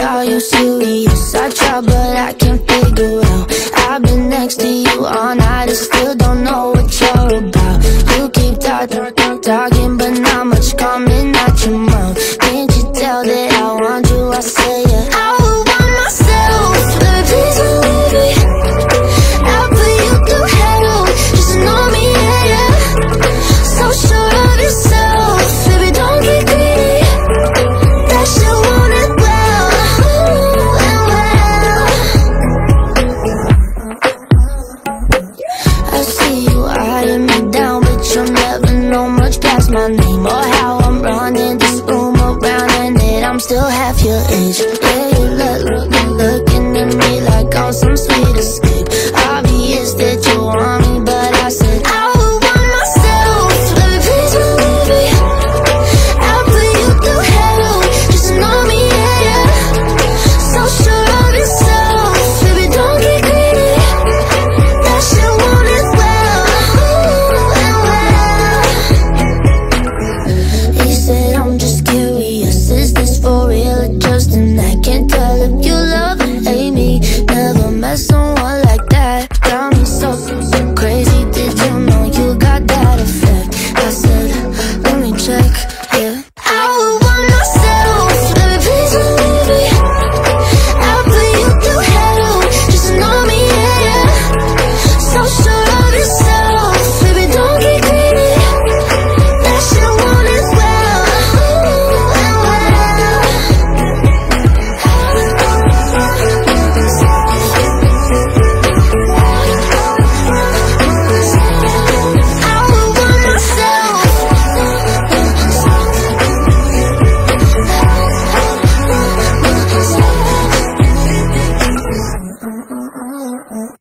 are you serious? I try but I can't figure out. I've been next to you all night and still don't know what you're about. You keep talking but not much coming out your mouth. Can't you tell that I want you? I say yeah. I would want myself, but please don't leave me. I'll put you through hell, just know me, yeah, yeah. So sure of yourself, baby, don't get greedy. That shit want it well, ooh, and well. I see you eyeing me down, but you'll never know much past my name or how I'm running this room around, and that I'm still half your age. Yeah, you looking at me like I'm some sweet escape. Obvious that you want me, but I said I would want myself, baby, please don't leave me. I'll put you through hell, just know me, yeah, yeah. So sure of yourself, baby, don't get greedy. That shit want it well, ooh, and well. He said I'm just curious, is this for real or just an act? Can't tell if you love or hate me. Never met someone like that. Got me so crazy, did you know you got that effect? I said, let me check, yeah. I would want myself, baby, please don't leave me. I'll put you through hell, just know me, yeah, yeah. So sure of yourself, baby, don't get greedy. That shit want it well, ooh, and well. I would want myself.